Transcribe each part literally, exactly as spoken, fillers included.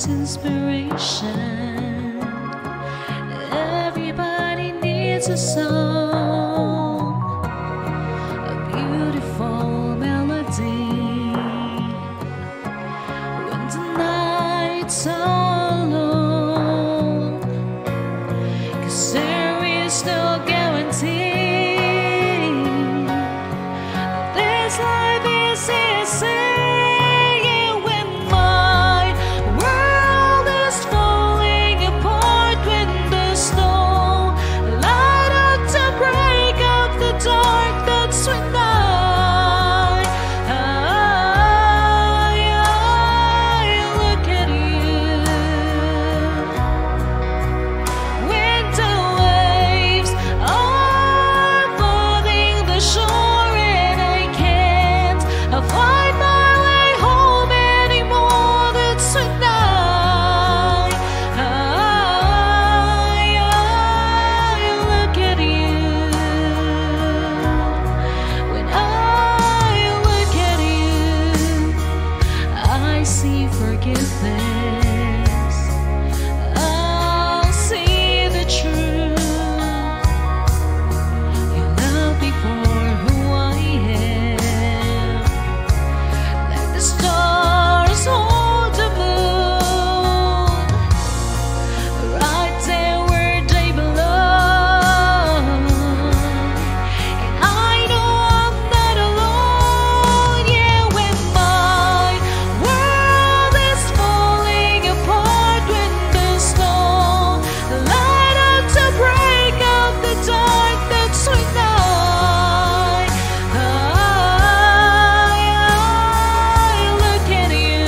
inspiration. Everybody needs a song, a beautiful melody. When the night's all long, 'cause there is no guarantee this life is easy. Forgiveness, I'll see the truth. You love me for who I am. Let the stars hold the moon right there where they belong. And I know I'm not alone. Yeah, when my world is falling apart, when the snow light up to break up the dark that's within. I, I look at you.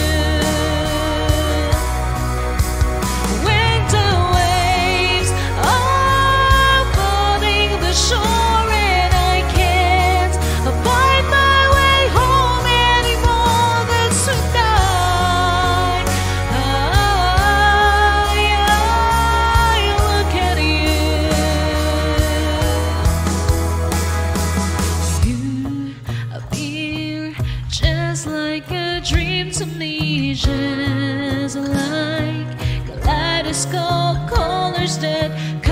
When the waves are flooding the shore and I can't find my way home anymore, that's tonight. I, I look at you. You appear just like a dream to me, just like kaleidoscope colors that